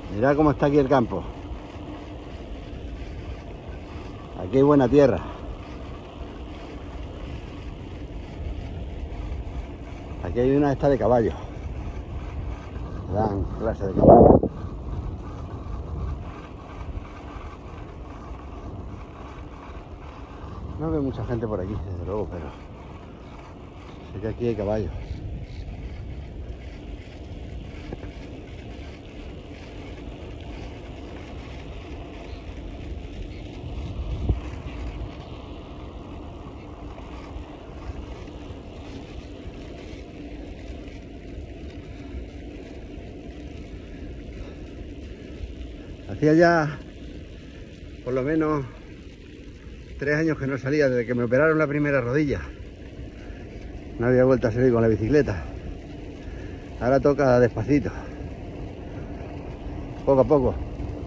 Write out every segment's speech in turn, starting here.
Mirad cómo está aquí el campo. Aquí hay buena tierra. Aquí hay una esta de caballo. Dan clase de caballo. No veo mucha gente por aquí, desde luego, pero sé que aquí hay caballos. Hacía ya por lo menos 3 años que no salía, desde que me operaron la primera rodilla. No había vuelto a salir con la bicicleta. Ahora toca despacito, poco a poco.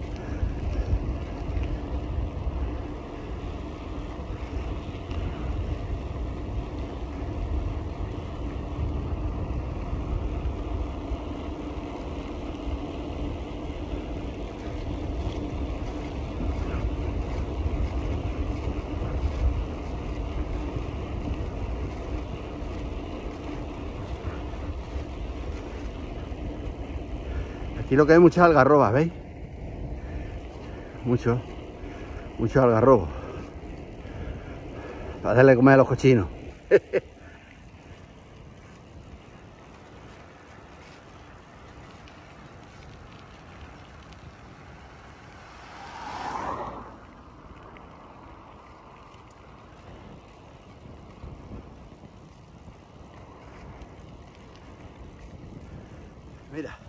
Aquí lo que hay muchas algarrobas, ¿veis? Mucho algarrobo. Para darle de comer a los cochinos. Mira.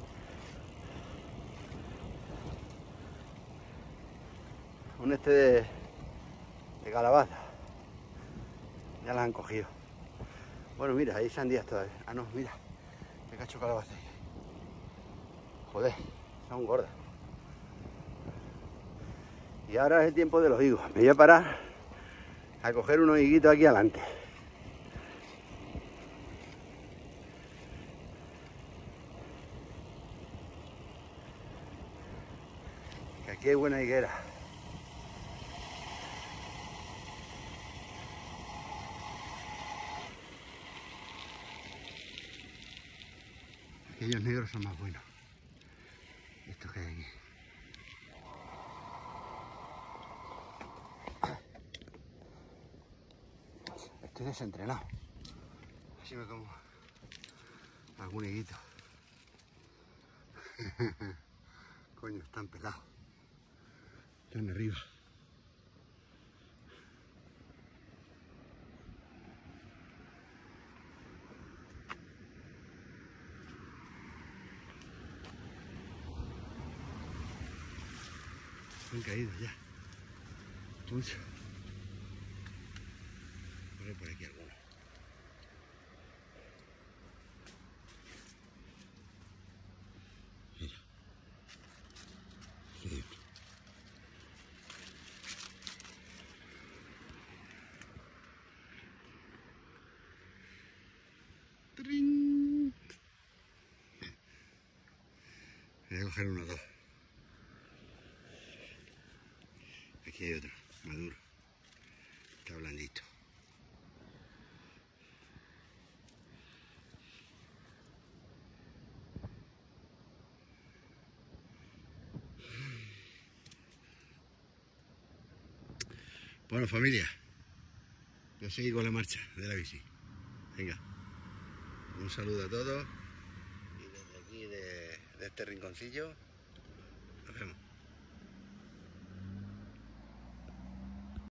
Un de calabaza. Ya las han cogido. Bueno, mira, hay sandías todavía. Ah, no, mira. Qué cacho de calabaza. Joder, son gordas. Y ahora es el tiempo de los higos. Me voy a parar a coger unos higuitos aquí adelante. Que aquí hay buena higuera. Aquellos negros son más buenos. Estos que hay aquí. Estoy desentrenado. Así me como algún higuito. Coño, están pelados. Están arriba. Han caído ya. Mucho. Voy a ver por aquí alguno. Mira. Sí. ¡Trin! Voy a coger uno o dos. Aquí hay otro, maduro. Está blandito. Bueno, familia, yo seguí con la marcha de la bici. Venga, un saludo a todos y desde aquí de este rinconcillo nos vemos.